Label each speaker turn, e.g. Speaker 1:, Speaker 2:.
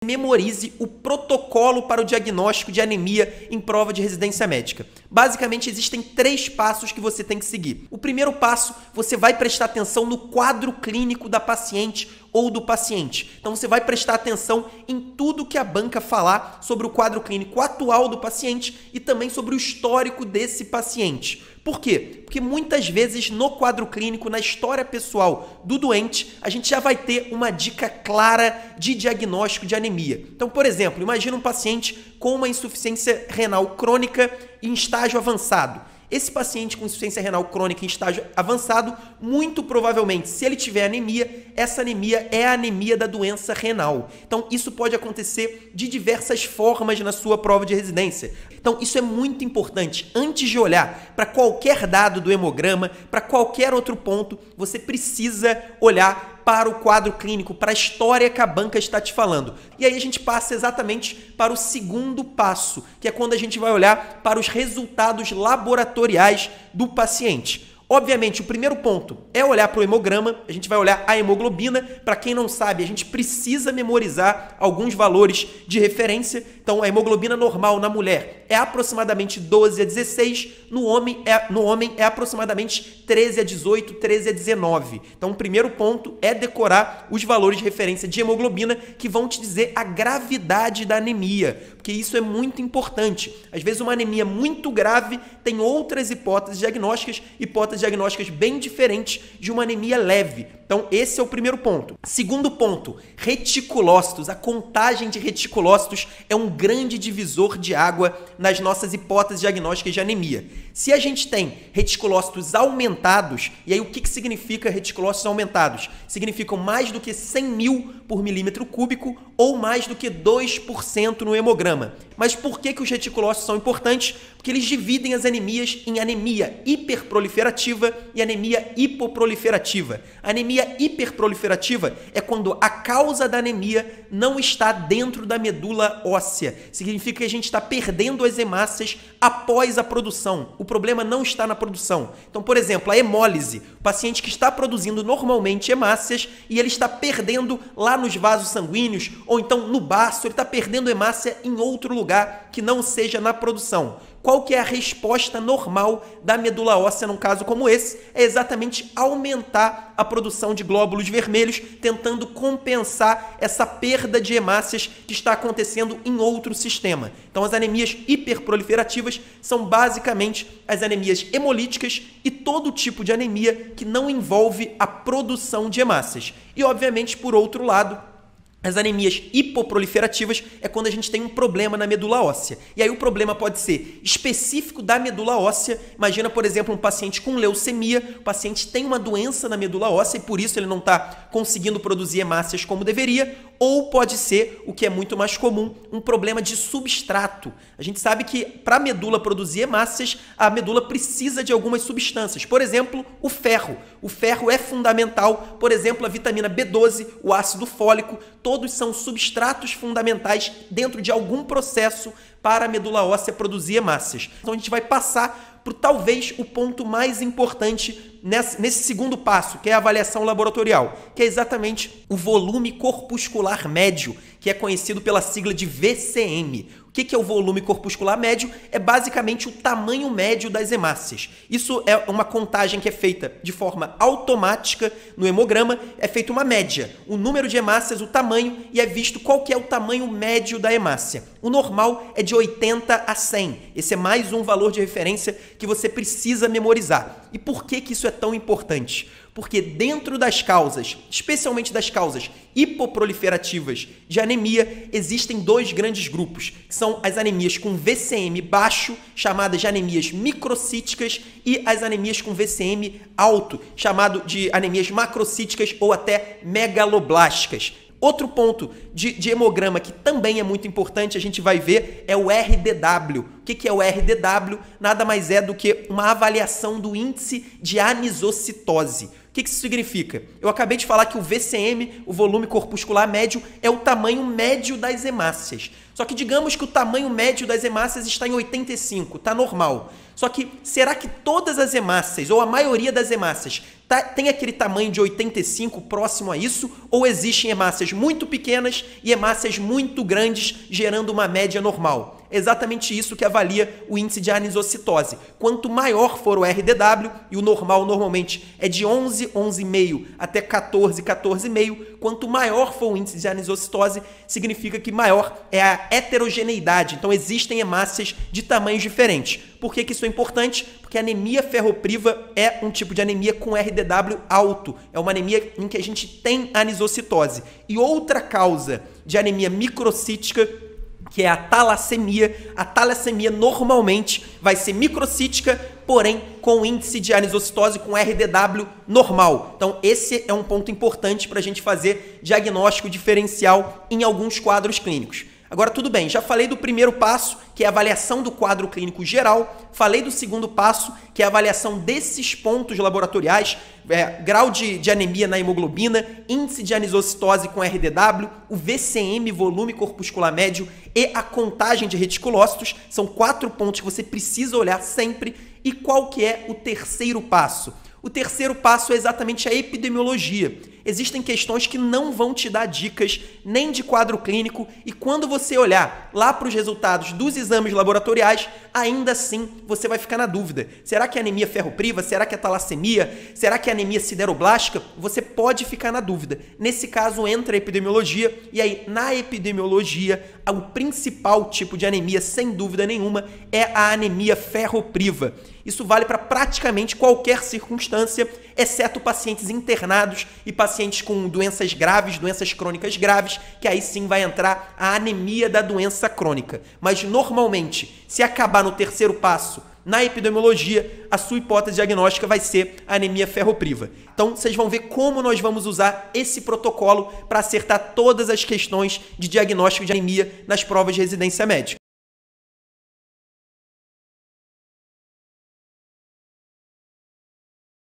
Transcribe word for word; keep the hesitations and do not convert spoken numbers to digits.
Speaker 1: memorize o protocolo para o diagnóstico de anemia em prova de residência médica. Basicamente, existem três passos que você tem que seguir. O primeiro passo, você vai prestar atenção no quadro clínico da paciente ou do paciente. Então, você vai prestar atenção em tudo que a banca falar sobre o quadro clínico atual do paciente e também sobre o histórico desse paciente. Por quê? Porque muitas vezes no quadro clínico, na história pessoal do doente, a gente já vai ter uma dica clara de diagnóstico de anemia. Então, por exemplo, imagina um paciente com uma insuficiência renal crônica em estágio avançado. Esse paciente com insuficiência renal crônica em estágio avançado, muito provavelmente, se ele tiver anemia, essa anemia é a anemia da doença renal. Então, isso pode acontecer de diversas formas na sua prova de residência. Então, isso é muito importante. Antes de olhar para qualquer dado do hemograma, para qualquer outro ponto, você precisa olhar para o quadro clínico, para a história que a banca está te falando. E aí a gente passa exatamente para o segundo passo, que é quando a gente vai olhar para os resultados laboratoriais do paciente. Obviamente, o primeiro ponto é olhar para o hemograma, a gente vai olhar a hemoglobina. Para quem não sabe, a gente precisa memorizar alguns valores de referência. Então, a hemoglobina normal na mulher é aproximadamente doze a dezesseis, no homem é, no homem é aproximadamente treze a dezoito, treze a dezenove. Então, o primeiro ponto é decorar os valores de referência de hemoglobina que vão te dizer a gravidade da anemia, porque isso é muito importante. Às vezes, uma anemia muito grave tem outras hipóteses diagnósticas, hipóteses diagnósticas bem diferentes de uma anemia leve. Então, esse é o primeiro ponto. Segundo ponto, reticulócitos. A contagem de reticulócitos é um grande divisor de água nas nossas hipóteses diagnósticas de anemia. Se a gente tem reticulócitos aumentados, e aí o que, que significa reticulócitos aumentados? Significam mais do que cem mil por milímetro cúbico ou mais do que dois por cento no hemograma. Mas por que, que os reticulócitos são importantes? Porque eles dividem as anemias em anemia hiperproliferativa e anemia hipoproliferativa. A anemia hiperproliferativa é quando a causa da anemia não está dentro da medula óssea. Significa que a gente está perdendo as hemácias após a produção. O problema não está na produção. Então, por exemplo, a hemólise. O paciente que está produzindo normalmente hemácias e ele está perdendo lá nos vasos sanguíneos ou então no baço, ele está perdendo hemácia em outro lugar que não seja na produção. Qual que é a resposta normal da medula óssea num caso como esse? É exatamente aumentar a produção de glóbulos vermelhos, tentando compensar essa perda de hemácias que está acontecendo em outro sistema. Então, as anemias hiperproliferativas são basicamente as anemias hemolíticas e todo tipo de anemia que não envolve a produção de hemácias. E, obviamente, por outro lado, as anemias hipoproliferativas é quando a gente tem um problema na medula óssea. E aí o problema pode ser específico da medula óssea. Imagina, por exemplo, um paciente com leucemia. O paciente tem uma doença na medula óssea e por isso ele não está conseguindo produzir hemácias como deveria. Ou pode ser, o que é muito mais comum, um problema de substrato. A gente sabe que para a medula produzir hemácias, a medula precisa de algumas substâncias. Por exemplo, o ferro. O ferro é fundamental. Por exemplo, a vitamina B doze, o ácido fólico, todos são substratos fundamentais dentro de algum processo para a medula óssea produzir hemácias. Então a gente vai passar por talvez o ponto mais importante nesse, nesse segundo passo, que é a avaliação laboratorial, que é exatamente o volume corpuscular médio, que é conhecido pela sigla de V C M. O que é o volume corpuscular médio? É basicamente o tamanho médio das hemácias. Isso é uma contagem que é feita de forma automática no hemograma, é feita uma média. O número de hemácias, o tamanho, e é visto qual que é o tamanho médio da hemácia. O normal é de oitenta a cem. Esse é mais um valor de referência que você precisa memorizar. E por que que isso é tão importante? Porque dentro das causas, especialmente das causas hipoproliferativas de anemia, existem dois grandes grupos, que são as anemias com V C M baixo, chamadas de anemias microcíticas, e as anemias com V C M alto, chamado de anemias macrocíticas ou até megaloblásticas. Outro ponto de, de hemograma que também é muito importante, a gente vai ver, é o R D W. que, que é o R D W? Nada mais é do que uma avaliação do índice de anisocitose. O que, que isso significa? Eu acabei de falar que o V C M, o volume corpuscular médio, é o tamanho médio das hemácias. Só que digamos que o tamanho médio das hemácias está em oitenta e cinco, está normal. Só que será que todas as hemácias, ou a maioria das hemácias, tá, tem aquele tamanho de oitenta e cinco próximo a isso? Ou existem hemácias muito pequenas e hemácias muito grandes, gerando uma média normal? É exatamente isso que avalia o índice de anisocitose. Quanto maior for o R D W, e o normal normalmente é de onze, onze vírgula cinco até quatorze, quatorze vírgula cinco, quanto maior for o índice de anisocitose, significa que maior é a heterogeneidade. Então existem hemácias de tamanhos diferentes. Por que, que isso é importante? Porque a anemia ferropriva é um tipo de anemia com R D W alto. É uma anemia em que a gente tem anisocitose. E outra causa de anemia microcítica, que é a talassemia. A talassemia normalmente vai ser microcítica, porém com índice de anisocitose com R D W normal. Então esse é um ponto importante para a gente fazer diagnóstico diferencial em alguns quadros clínicos. Agora tudo bem, já falei do primeiro passo, que é a avaliação do quadro clínico geral, falei do segundo passo, que é a avaliação desses pontos laboratoriais, é, grau de, de anemia na hemoglobina, índice de anisocitose com R D W, o V C M, volume corpuscular médio, e a contagem de reticulócitos. São quatro pontos que você precisa olhar sempre. E qual que é o terceiro passo? O terceiro passo é exatamente a epidemiologia. Existem questões que não vão te dar dicas nem de quadro clínico, e quando você olhar lá para os resultados dos exames laboratoriais, ainda assim você vai ficar na dúvida. Será que é anemia ferropriva? Será que é talassemia? Será que é anemia sideroblástica? Você pode ficar na dúvida. Nesse caso entra a epidemiologia, e aí na epidemiologia o principal tipo de anemia, sem dúvida nenhuma, é a anemia ferropriva. Isso vale para praticamente qualquer circunstância, exceto pacientes internados e pacientes com doenças graves, doenças crônicas graves, que aí sim vai entrar a anemia da doença crônica. Mas normalmente, se acabar no terceiro passo, na epidemiologia, a sua hipótese diagnóstica vai ser a anemia ferropriva. Então, vocês vão ver como nós vamos usar esse protocolo para acertar todas as questões de diagnóstico de anemia nas provas de residência médica.